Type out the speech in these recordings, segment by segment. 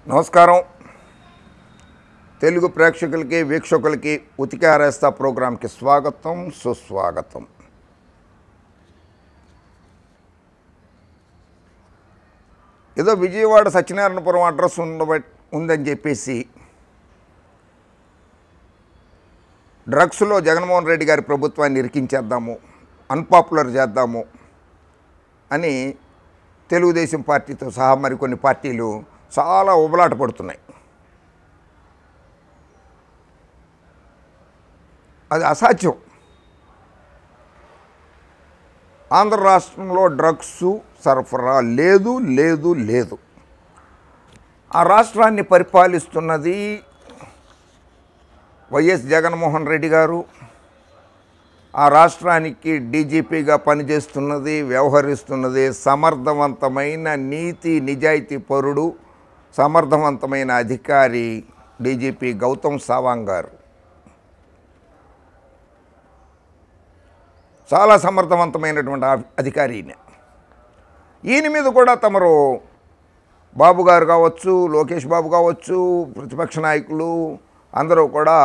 నమస్కారం తెలుగు ప్రేక్షకులకి వీక్షకులకి ఉతికారేస్తా ప్రోగ్రాంకి స్వాగతం సుస్వాగతం. ఏదో విజయవాడ సత్యనారాయణపురం అడ్రస్ ఉందని చెప్పేసి డ్రగ్స్లో జగన్మోహన్ రెడ్డి గారి ప్రభుత్వాన్ని ఇరికించేద్దాము, అన్పాపులర్ చేద్దాము అని తెలుగుదేశం పార్టీతో సహా మరికొన్ని పార్టీలు చాలా ఉబలాట పడుతున్నాయి. అది అసాధ్యం. ఆంధ్ర రాష్ట్రంలో డ్రగ్స్ సరఫరా లేదు లేదు లేదు. ఆ రాష్ట్రాన్ని పరిపాలిస్తున్నది వైఎస్ జగన్మోహన్ రెడ్డి గారు. ఆ రాష్ట్రానికి డీజీపీగా పనిచేస్తున్నది, వ్యవహరిస్తున్నది సమర్థవంతమైన నీతి నిజాయితీ పరుడు, సమర్థవంతమైన అధికారి డీజీపీ గౌతమ్ సవాంగ్ గారు. చాలా సమర్థవంతమైనటువంటి అధికారి ఈయన. ఈయన మీద కూడా తమరు బాబు గారు కావచ్చు, లోకేష్ బాబు కావచ్చు, ప్రతిపక్ష నాయకులు అందరూ కూడా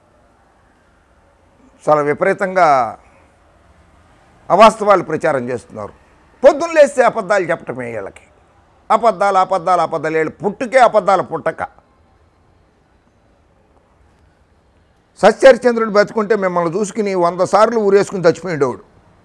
చాలా విపరీతంగా అవాస్తవాలు ప్రచారం చేస్తున్నారు. పొద్దున్న లేస్తే అబద్ధాలు చెప్పటమే వీళ్ళకి. అబద్ధాలు వీళ్ళు పుట్టుకే అబద్ధాల పుట్టక. సత్యహరిచంద్రుడు బతుకుంటే మిమ్మల్ని చూసుకుని 100 సార్లు ఊరేసుకుని చచ్చిపోయేవాడు.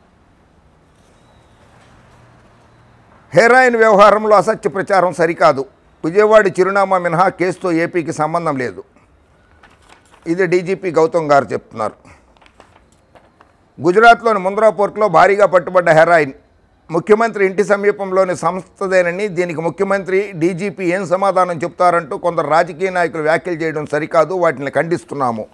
హెరాయిన్ వ్యవహారంలో అసత్య ప్రచారం సరికాదు. విజయవాడ చిరునామా మినహా కేసుతో ఏపీకి సంబంధం లేదు. ఇది డీజీపీ గౌతమ్ గారు చెప్తున్నారు. గుజరాత్లోని ముంద్రా పోర్టులో భారీగా పట్టుబడ్డ హెరాయిన్ ముఖ్యమంత్రి ఇంటి సమీపంలోని సంస్థదేనని, దీనికి ముఖ్యమంత్రి డీజీపీ ఏం సమాధానం చెప్తారంటూ కొందరు రాజకీయ నాయకులు వ్యాఖ్యలు చేయడం సరికాదు, వాటిని ఖండిస్తున్నాము.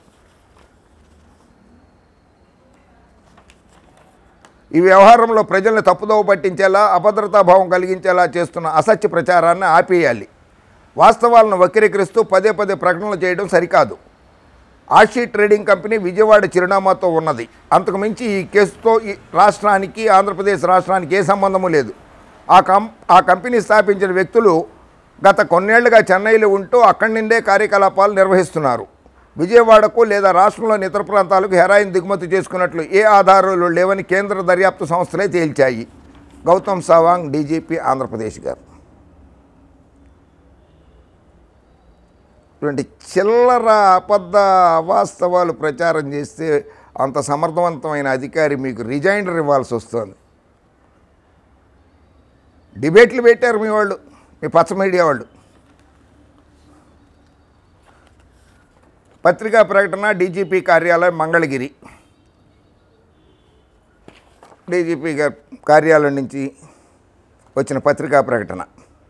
ఈ వ్యవహారంలో ప్రజల్ని తప్పుదోవ పట్టించేలా, అభద్రతాభావం కలిగించేలా చేస్తున్న అసత్య ప్రచారాన్ని ఆపేయాలి. వాస్తవాలను వక్రీకరిస్తూ పదే ప్రకటనలు చేయడం సరికాదు. ఆషీ ట్రేడింగ్ కంపెనీ విజయవాడ చిరునామాతో ఉన్నది. అంతకుమించి ఈ కేసుతో ఈ రాష్ట్రానికి, ఆంధ్రప్రదేశ్ రాష్ట్రానికి ఏ సంబంధము లేదు. ఆ కంపెనీ స్థాపించిన వ్యక్తులు గత కొన్నేళ్లుగా చెన్నైలో ఉంటూ అక్కడి నుండే కార్యకలాపాలు నిర్వహిస్తున్నారు. విజయవాడకు లేదా రాష్ట్రంలోని ఇతర ప్రాంతాలకు హెరాయిన్ దిగుమతి చేసుకున్నట్లు ఏ ఆధారాలు లేవని కేంద్ర దర్యాప్తు సంస్థలే తేల్చాయి. గౌతమ్ సవాంగ్, డీజీపీ, ఆంధ్రప్రదేశ్ గారు. ఇటువంటి చిల్లర అబద్ధ అవాస్తవాలు ప్రచారం చేస్తే అంత సమర్థవంతమైన అధికారి మీకు రిజైండర్ ఇవ్వాల్సి వస్తుంది. డిబేట్లు పెట్టారు మీ వాళ్ళు, మీ పచ్చ మీడియా వాళ్ళు. పత్రికా ప్రకటన డీజీపీ కార్యాలయం మంగళగిరి. డీజీపీ కార్యాలయం నుంచి వచ్చిన పత్రికా ప్రకటన.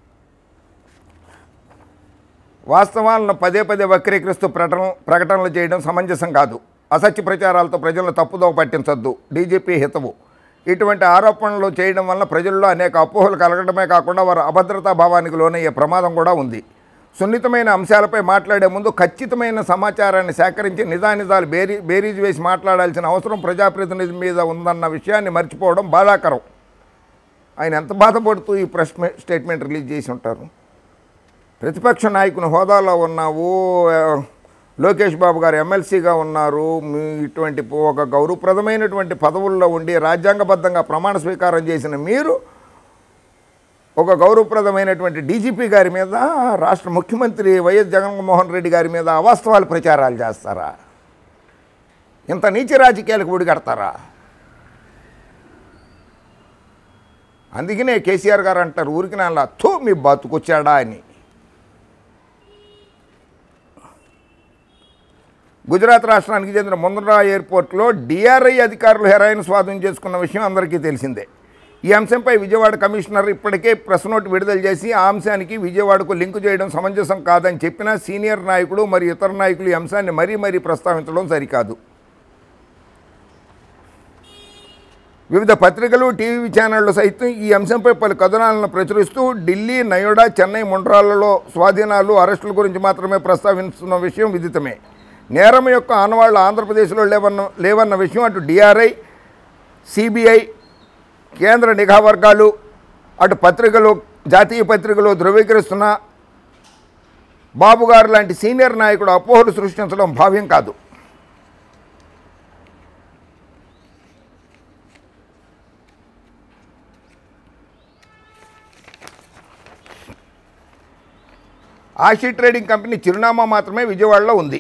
వాస్తవాలను పదే వక్రీకరిస్తూ ప్రకటనలు చేయడం సమంజసం కాదు. అసత్య ప్రచారాలతో ప్రజలను తప్పుదోవ పట్టించొద్దు. డీజీపీ హితవు. ఇటువంటి ఆరోపణలు చేయడం వల్ల ప్రజల్లో అనేక అపోహలు కలగడమే కాకుండా వారు అభద్రతా భావానికి లోనయ్యే ప్రమాదం కూడా ఉంది. సున్నితమైన అంశాలపై మాట్లాడే ముందు ఖచ్చితమైన సమాచారాన్ని సేకరించి నిజానిజాలు బేరీజు వేసి మాట్లాడాల్సిన అవసరం ప్రజాప్రతినిధి మీద ఉందన్న విషయాన్ని మర్చిపోవడం బాధాకరం. ఆయన ఎంత బాధపడుతూ ఈ ప్రెస్ స్టేట్మెంట్ రిలీజ్ చేసి ఉంటారు. ప్రతిపక్ష నాయకుని హోదాలో ఉన్నావు, లోకేష్ బాబు గారు ఎమ్మెల్సీగా ఉన్నారు, మీ ఇటువంటి ఒక గౌరవప్రదమైనటువంటి పదవుల్లో ఉండి రాజ్యాంగబద్ధంగా ప్రమాణ స్వీకారం చేసిన మీరు ఒక గౌరవప్రదమైనటువంటి డీజీపీ గారి మీద, రాష్ట్ర ముఖ్యమంత్రి వైఎస్ జగన్మోహన్ రెడ్డి గారి మీద అవాస్తవాలు ప్రచారాలు చేస్తారా? ఇంత నీచ రాజకీయాలకు ఒడిగడతారా? అందుకనే కేసీఆర్ గారు అంటారు ఊరికి నాలా థూ మీ బతుకొచ్చాడా అని. గుజరాత్ రాష్ట్రానికి చెందిన ముంద్రా ఎయిర్పోర్ట్లో డిఆర్ఐ అధికారులు హెరాయిన్ స్వాధీనం చేసుకున్న విషయం అందరికీ తెలిసిందే. ఈ అంశంపై విజయవాడ కమిషనర్ ఇప్పటికే ప్రెస్ నోట్ విడుదల చేసి ఆ అంశానికి విజయవాడకు లింకు చేయడం సమంజసం కాదని చెప్పినా సీనియర్ నాయకుడు మరియు ఇతర నాయకులు ఈ అంశాన్ని మరీ ప్రస్తావించడం సరికాదు. వివిధ పత్రికలు, టీవీ ఛానళ్లు సైతం ఈ అంశంపై పలు కథనాలను ప్రచురిస్తూ ఢిల్లీ, నయోడా, చెన్నై, ముండ్రాలలో స్వాధీనాలు, అరెస్టుల గురించి మాత్రమే ప్రస్తావిస్తున్న విషయం విదితమే. నేరం యొక్క ఆనవాళ్లు ఆంధ్రప్రదేశ్లో లేవన్న విషయం అటు డిఆర్ఐ, సిబిఐ, కేంద్ర నిఘా వర్గాలు, అటు పత్రికలు, జాతీయ పత్రికలు ధృవీకరిస్తున్న బాబు గారు లాంటి సీనియర్ నాయకుడు అపోహలు సృష్టించడం భావ్యం కాదు. ఆశీ ట్రేడింగ్ కంపెనీ చిరునామా మాత్రమే విజయవాడలో ఉంది.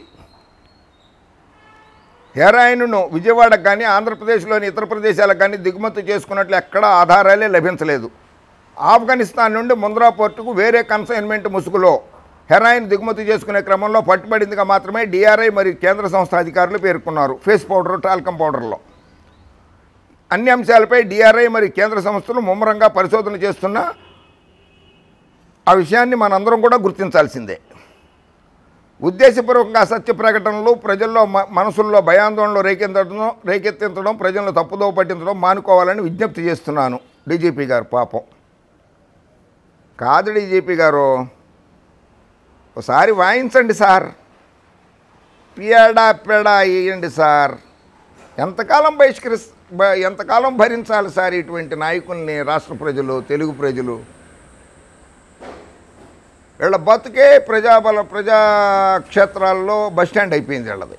హెరాయిన్ను విజయవాడకు కానీ ఆంధ్రప్రదేశ్లోని ఇతర ప్రదేశాలకు కానీ దిగుమతి చేసుకున్నట్లు ఎక్కడా ఆధారాలే లభించలేదు. ఆఫ్ఘనిస్తాన్ నుండి ముంద్రా పోర్టుకు వేరే కన్సైన్మెంట్ ముసుగులో హెరాయిన్ దిగుమతి చేసుకునే క్రమంలో పట్టుబడిందిగా మాత్రమే డిఆర్ఐ మరియు కేంద్ర సంస్థ అధికారులు పేర్కొన్నారు. ఫేస్ పౌడర్, టాల్కమ్ పౌడర్లో అన్ని అంశాలపై డిఆర్ఐ మరియు కేంద్ర సంస్థలు ముమ్మరంగా పరిశోధన చేస్తున్నా ఆ విషయాన్ని మనందరం కూడా గుర్తించాల్సిందే. ఉద్దేశపూర్వకంగా అసత్య ప్రకటనలు ప్రజల్లో మనసుల్లో భయాందోళనలు రేకెత్తించడం, ప్రజలను తప్పుదోవ పట్టించడం మానుకోవాలని విజ్ఞప్తి చేస్తున్నాను. డీజీపీ గారు పాపం కాదు. డీజీపీ గారు ఒకసారి వాయించండి సార్, పేడా వేయండి సార్. ఎంతకాలం భరించాలి సార్ ఇటువంటి నాయకుల్ని రాష్ట్ర ప్రజలు, తెలుగు ప్రజలు? వీళ్ళ బతుకే ప్రజాక్షేత్రాల్లో బస్టాండ్ అయిపోయింది. వీళ్ళది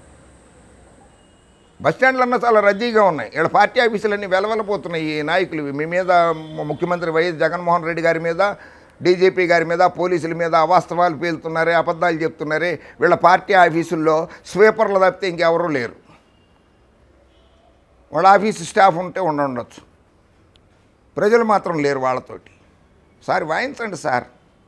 బస్టాండ్లు అన్నా చాలా రద్దీగా ఉన్నాయి. వీళ్ళ పార్టీ ఆఫీసులన్నీ వెలవెలపోతున్నాయి. ఈ నాయకులు మీ మీద, ముఖ్యమంత్రి వైఎస్ జగన్మోహన్ రెడ్డి గారి మీద, డీజీపీ గారి మీద, పోలీసుల మీద అవాస్తవాలు పేలుతున్నారే, అబద్ధాలు చెప్తున్నారే. వీళ్ళ పార్టీ ఆఫీసుల్లో స్వీపర్లు తప్పితే ఇంకెవరూ లేరు. వాళ్ళ ఆఫీసు స్టాఫ్ ఉంటే ఉండొచ్చు, ప్రజలు మాత్రం లేరు వాళ్ళతోటి. సార్ వాయించండి సార్.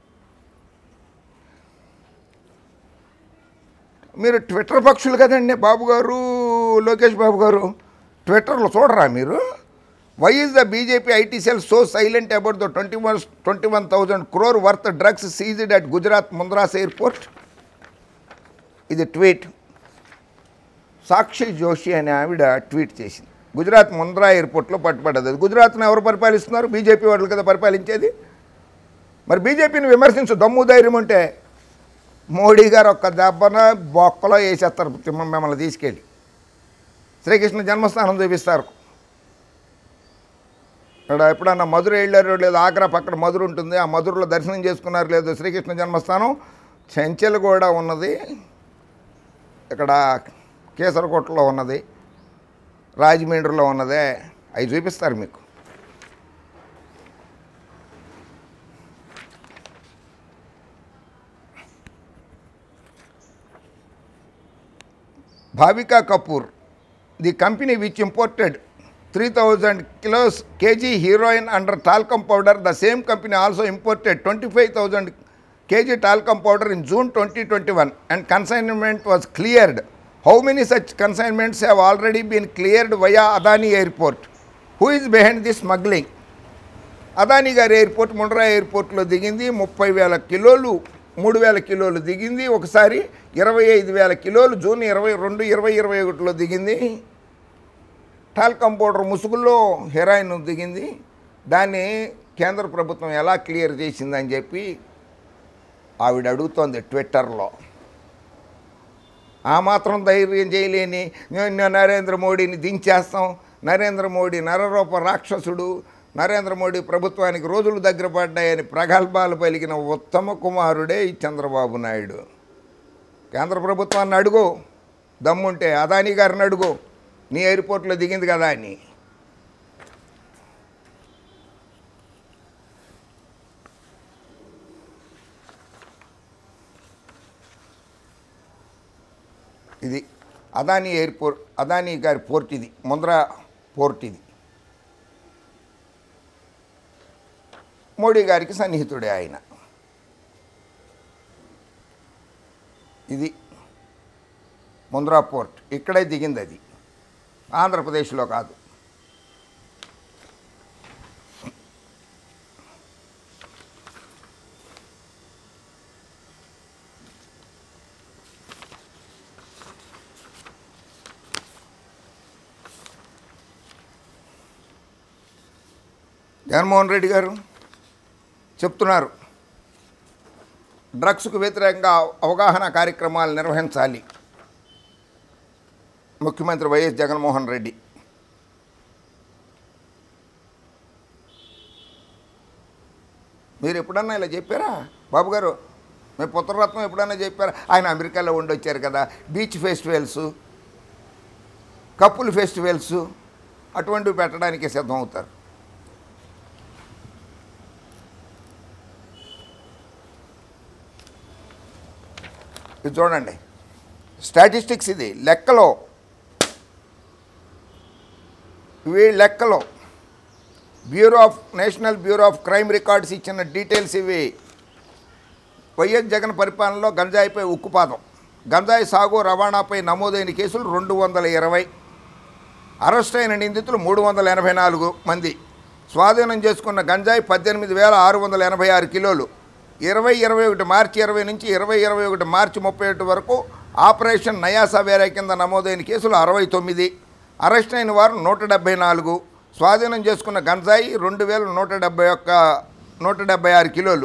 మీరు ట్విట్టర్ పక్షులు కదండి బాబు గారు, లోకేష్ బాబు గారు. ట్విట్టర్లో చూడరా మీరు? Why is the BJP IT cell so silent about the 21,000 crore worth drugs seized at Gujarat Mundra's airport? ఇది ట్వీట్. సాక్షి జోషి అనే ఆవిడ ట్వీట్ చేసింది. గుజరాత్ ముంద్రా ఎయిర్పోర్ట్లో పట్టుబడ్డది. గుజరాత్ను ఎవరు పరిపాలిస్తున్నారు? బీజేపీ వాళ్ళు కదా పరిపాలించేది. మరి బీజేపీని విమర్శించు దమ్ము ధైర్యం ఉంటే మోడీ గారు ఒక్క దెబ్బన బొక్కలో వేసేస్తారు మిమ్మల్ని తీసుకెళ్ళి. శ్రీకృష్ణ జన్మస్థానం చూపిస్తారు. ఇక్కడ ఎప్పుడన్నా మధుర వెళ్ళారో లేదో, ఆగ్రా పక్కన మధుర ఉంటుంది, ఆ మధురలో దర్శనం చేసుకున్నారు లేదో శ్రీకృష్ణ జన్మస్థానం. చెంచెలు కూడా ఉన్నది, ఇక్కడ కేసరకోటలో ఉన్నది, రాజమండ్రిలో ఉన్నదే. అవి చూపిస్తారు మీకు. Bhavika Kapoor, the company which imported 3,000 kg heroin under talcum powder, the same company also imported 25,000 kg talcum powder in June 2021 and consignment was cleared. How many such consignments have already been cleared via Adani Airport? Who is behind this smuggling? Adani గారి airport, ముండ్రా ఎయిర్పోర్ట్లో దిగింది 30,000 కిలోలు, 3,000 కిలోలు దిగింది. ఒకసారి 25,000 కిలోలు June 22, 2021లో దిగింది. Talcum powder ముసుగుల్లో heroin దిగింది. దాన్ని కేంద్ర ప్రభుత్వం ఎలా క్లియర్ చేసిందని చెప్పి ఆవిడ అడుగుతోంది ట్విట్టర్లో. ఆ మాత్రం ధైర్యం చేయలేని నరేంద్ర మోడీని దించేస్తాం, నరేంద్ర మోడీ నరరూప రాక్షసుడు, నరేంద్ర మోడీ ప్రభుత్వానికి రోజులు దగ్గర పడ్డాయని ప్రగల్భాలు పలికిన ఉత్తమ కుమారుడే ఈ చంద్రబాబు నాయుడు. కేంద్ర ప్రభుత్వాన్ని అడుగు, దమ్ముంటే అదానీ గారిని అడుగు, నీ ఎయిర్పోర్ట్లో దిగింది కదా అని. ఇది అదానీ ఎయిర్పోర్ట్, అదానీ గారి పోర్ట్ ఇది, ముంద్రా పోర్ట్ ఇది. మోడీ గారికి సన్నిహితుడే ఆయన. ఇది ముంద్రా పోర్ట్, ఇక్కడే దిగింది అది, ఆంధ్రప్రదేశ్లో కాదు. జగన్మోహన్ రెడ్డి గారు చెప్తున్నారు, డ్రగ్స్కు వ్యతిరేకంగా అవగాహన కార్యక్రమాలు నిర్వహించాలి ముఖ్యమంత్రి వైఎస్ జగన్మోహన్ రెడ్డి. మీరు ఎప్పుడన్నా ఇలా చెప్పారా బాబు గారు? మేము పుత్రరత్నం ఎప్పుడైనా చెప్పారు, ఆయన అమెరికాలో ఉండి వచ్చారు కదా. బీచ్ ఫెస్టివల్స్, కపుల్ ఫెస్టివల్స్ అటువంటివి పెట్టడానికి సిద్ధం అవుతారు. ఇది చూడండి, స్టాటిస్టిక్స్, ఇది లెక్కలో, ఇవి లెక్కలో national bureau of crime records ఇచ్చిన డీటెయిల్స్ ఇవి. వైఎస్ జగన్ పరిపాలనలో గంజాయిపై ఉక్కుపాదం. గంజాయి సాగు రవాణాపై నమోదైన కేసులు 220, అరెస్ట్ అయిన నిందితులు 384 మంది. స్వాధీనం చేసుకున్న గంజాయి 18,686 కిలోలు. 2021 మార్చి 20 నుంచి 2021 మార్చి 31 వరకు ఆపరేషన్ నయాసా వేరే కింద నమోదైన కేసులు 69, అరెస్ట్ అయిన వారు 174. స్వాధీనం చేసుకున్న గంజాయి 2,176 కిలోలు.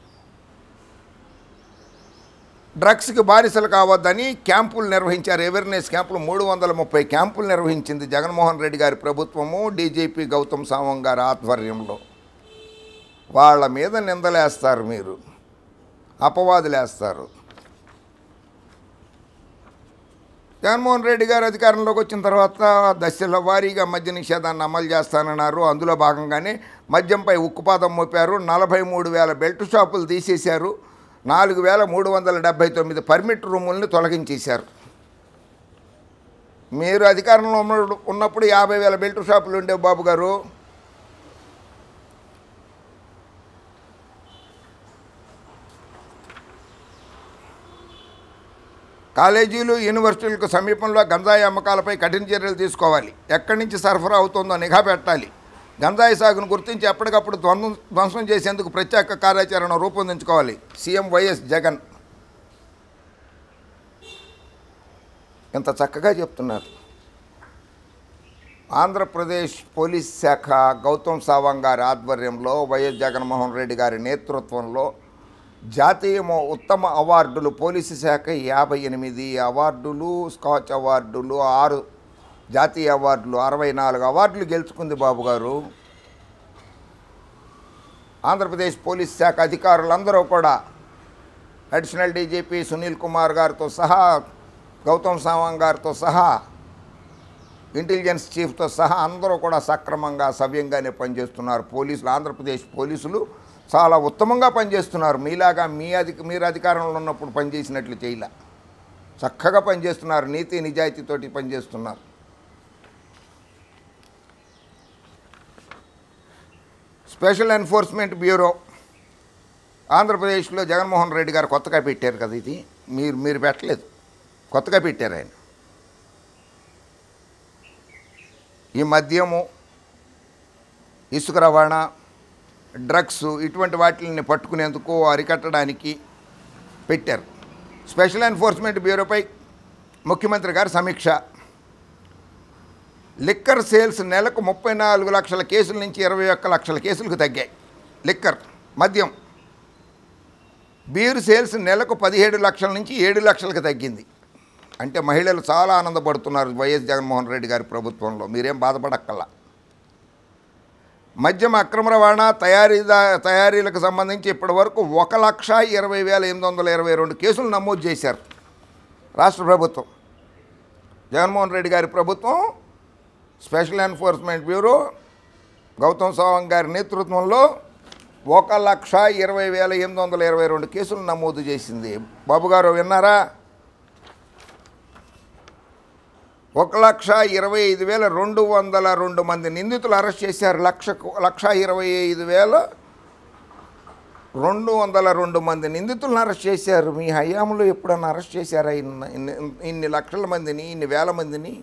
డ్రగ్స్కి బానిసలు కావద్దని క్యాంపులు నిర్వహించారు. అవేర్నెస్ క్యాంపులు 330 క్యాంపులు నిర్వహించింది జగన్మోహన్ రెడ్డి గారి ప్రభుత్వము, డీజీపీ గౌతమ్ సావంగ్ గారి ఆధ్వర్యంలో. వాళ్ళ మీద నిందలేస్తారు, మీరు అపవాదులేస్తారు. జగన్మోహన్ రెడ్డి గారు అధికారంలోకి వచ్చిన తర్వాత దశల వారీగా మద్య నిషేధాన్ని అమలు చేస్తానన్నారు. అందులో భాగంగానే మద్యంపై ఉక్కుపాదం మోపారు. 43,000 బెల్ట్ షాపులు తీసేశారు. 4,379 పర్మిట్ రూముల్ని తొలగించేశారు. మీరు అధికారంలో ఉన్నప్పుడు 50,000 బెల్ట్ షాపులు ఉండేవి బాబు గారు. కాలేజీలు, యూనివర్సిటీలకు సమీపంలో గంజాయి అమ్మకాలపై కఠిన చర్యలు తీసుకోవాలి. ఎక్కడి నుంచి సరఫరా అవుతుందో నిఘా పెట్టాలి. గంజాయి సాగును గుర్తించి ఎప్పటికప్పుడు ధ్వంసం చేసేందుకు ప్రత్యేక కార్యాచరణ రూపొందించుకోవాలి. సీఎం వైఎస్ జగన్ ఎంత చక్కగా చెప్తున్నారు. ఆంధ్రప్రదేశ్ పోలీస్ శాఖ గౌతమ్ సావంగ్ గారి ఆధ్వర్యంలో, వైఎస్ జగన్మోహన్ రెడ్డి గారి నేతృత్వంలో జాతీయ ఉత్తమ అవార్డులు, పోలీసు శాఖ 58 అవార్డులు, స్కాచ్ అవార్డులు, 6 జాతీయ అవార్డులు, 64 అవార్డులు గెలుచుకుంది బాబు గారు. ఆంధ్రప్రదేశ్ పోలీస్ శాఖ అధికారులందరూ కూడా అడిషనల్ డీజీపీ సునీల్ కుమార్ గారితో సహా, గౌతమ్ సావంగ్ గారితో సహా, ఇంటెలిజెన్స్ చీఫ్తో సహా అందరూ కూడా సక్రమంగా సవ్యంగానే పనిచేస్తున్నారు. పోలీసులు, ఆంధ్రప్రదేశ్ పోలీసులు చాలా ఉత్తమంగా పనిచేస్తున్నారు. మీలాగా మీరు అధికారంలో ఉన్నప్పుడు పనిచేసినట్లు చేయలే, చక్కగా పనిచేస్తున్నారు. నీతి నిజాయితీతోటి పనిచేస్తున్నారు. స్పెషల్ ఎన్ఫోర్స్మెంట్ బ్యూరో ఆంధ్రప్రదేశ్లో జగన్మోహన్ రెడ్డి గారు కొత్తగా పెట్టారు కదా. ఇది మీరు పెట్టలేదు, కొత్తగా పెట్టారు ఆయన. ఈ మద్యము, ఇసుక రవాణా, డ్రగ్స్ ఇటువంటి వాటిని పట్టుకునేందుకు, అరికట్టడానికి పెట్టారు. స్పెషల్ ఎన్ఫోర్స్మెంట్ బ్యూరోపై ముఖ్యమంత్రి గారు సమీక్ష. లిక్కర్ సేల్స్ నెలకు 34 లక్షల కేసుల నుంచి 21 లక్షల కేసులకు తగ్గాయి. లిక్కర్, మద్యం, బీర్ సేల్స్ నెలకు 17 లక్షల నుంచి 7 లక్షలకు తగ్గింది. అంటే మహిళలు చాలా ఆనందపడుతున్నారు వైఎస్ జగన్మోహన్ రెడ్డి గారి ప్రభుత్వంలో. మీరేం బాధపడక్కల్లా. మద్యం అక్రమ రవాణా, తయారీలకు సంబంధించి ఇప్పటి వరకు 1,20,822 కేసులు నమోదు చేశారు రాష్ట్ర ప్రభుత్వం. జగన్మోహన్ రెడ్డి గారి ప్రభుత్వం, special enforcement bureau Gautam Sawang గారి నేతృత్వంలో 1,20,822 కేసులు నమోదు చేసింది. బాబు గారు విన్నారా? 1,25,202 మంది నిందితులు అరెస్ట్ చేశారు. 1,25,202 మంది నిందితులను అరెస్ట్ చేశారు. మీ హయాంలో ఎప్పుడన్నా అరెస్ట్ చేశారా ఇన్ని లక్షల మందిని, ఇన్ని వేల మందిని?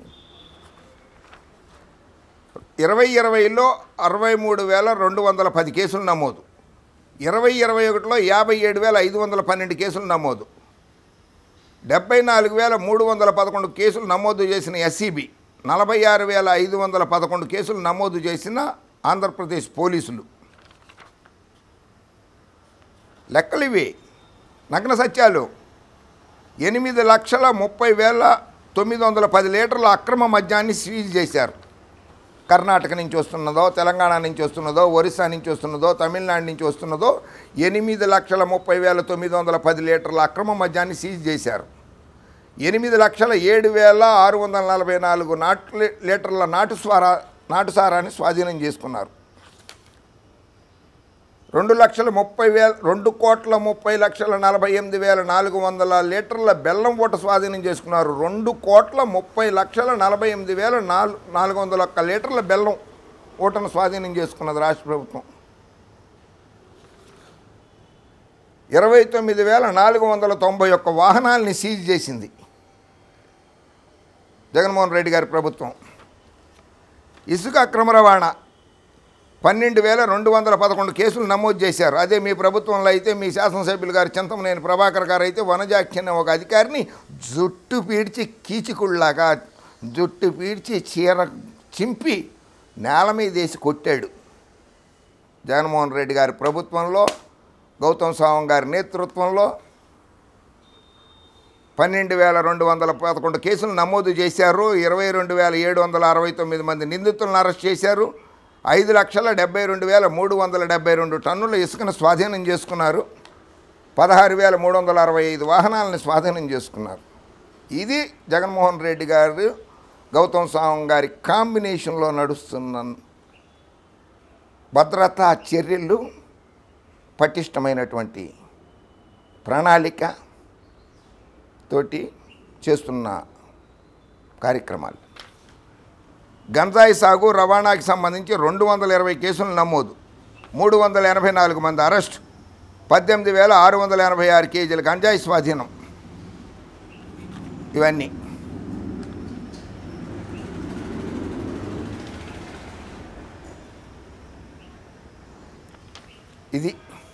2020లో 63,210 కేసులు నమోదు. 2021లో 57,512 కేసులు నమోదు. 74,311 కేసులు నమోదు చేసిన ఎస్సీబీ, 46,511 కేసులు నమోదు చేసిన ఆంధ్రప్రదేశ్ పోలీసులు. లెక్కలు ఇవి, నగ్న సత్యాలు. 8,30,30,910 లీటర్ల అక్రమ మద్యాన్ని సీజ్ చేశారు. కర్ణాటక నుంచి వస్తున్నదో, తెలంగాణ నుంచి వస్తున్నదో, ఒరిస్సా నుంచి వస్తున్నదో, తమిళనాడు నుంచి వస్తున్నదో 8,30,910 లీటర్ల అక్రమ మద్యాన్ని సీజ్ చేశారు. 8,07,644 లీటర్ల నాటుసారాన్ని స్వాధీనం చేసుకున్నారు. 2,30,40,408,400 లీటర్ల బెల్లం ఊట స్వాధీనం చేసుకున్నారు. 2,30,48,401 లీటర్ల బెల్లం ఊటను స్వాధీనం చేసుకున్నది రాష్ట్ర ప్రభుత్వం. 29,491 వాహనాలని సీజ్ చేసింది జగన్మోహన్ రెడ్డి గారి ప్రభుత్వం. ఇసుక అక్రమ రవాణా 12,211 కేసులు నమోదు చేశారు. అదే మీ ప్రభుత్వంలో అయితే, మీ శాసనసభ్యులు గారు చింతమనేని ప్రభాకర్ గారు అయితే వనజాక్షి అనే ఒక అధికారిని జుట్టు పీడ్చి కీచుకుళ్ళలాగా జుట్టు పీడ్చి చీర చింపి నేల మీద వేసి కొట్టాడు. జగన్మోహన్ రెడ్డి గారి ప్రభుత్వంలో, గౌతమ్ సవాంగ్ గారి నేతృత్వంలో 12,211 కేసులు నమోదు చేశారు. 22,769 మంది నిందితులను అరెస్ట్ చేశారు. 5,72,372 టన్నుల ఇసుకను స్వాధీనం చేసుకున్నారు. 16,365 వాహనాలను స్వాధీనం చేసుకున్నారు. ఇది జగన్మోహన్ రెడ్డి గారు, గౌతమ్ సవాంగ్ గారి కాంబినేషన్లో నడుస్తున్న భద్రతా చర్యలు, పటిష్టమైనటువంటి ప్రణాళిక తోటి చేస్తున్న కార్యక్రమాలు. గంజాయి సాగు, రవాణాకి సంబంధించి 220 కేసులు నమోదు, 384 మంది అరెస్ట్, 18,686 కేజీల గంజాయి స్వాధీనం. ఇవన్నీ ఇది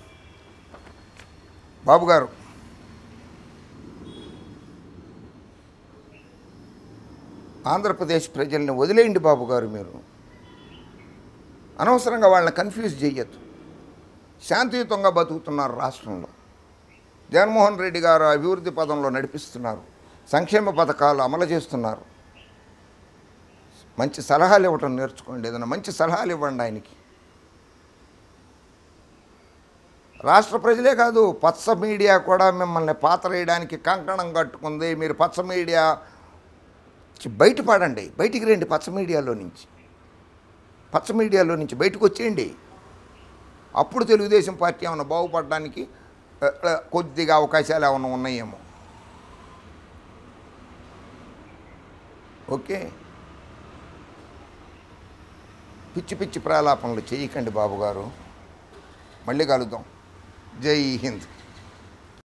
బాబుగారు. ఆంధ్రప్రదేశ్ ప్రజల్ని వదిలేయండి బాబుగారు. మీరు అనవసరంగా వాళ్ళని కన్ఫ్యూజ్ చేయొద్దు. శాంతియుతంగా బతుకుతున్నారు రాష్ట్రంలో. జగన్మోహన్ రెడ్డి గారు అభివృద్ధి పదంలో నడిపిస్తున్నారు, సంక్షేమ పథకాలు అమలు చేస్తున్నారు. మంచి సలహాలు ఇవ్వటం నేర్చుకోండి. ఏదైనా మంచి సలహాలు ఇవ్వండి ఆయనకి. రాష్ట్ర ప్రజలే కాదు, పచ్చ మీడియా కూడా మిమ్మల్ని పాతరేయడానికి కంకణం కట్టుకుంది. మీరు పచ్చ మీడియా బయటపడండి, బయటికి రండి. పచ్చ మీడియాలో నుంచి బయటకు వచ్చేయండి. అప్పుడు తెలుగుదేశం పార్టీ ఏమైనా బాగుపడడానికి కొద్దిగా అవకాశాలు ఏమైనా ఉన్నాయేమో. ఓకే, పిచ్చి పిచ్చి ప్రలాపనలు చేయకండి బాబుగారు. మళ్ళీ కలుద్దాం. జై హింద్.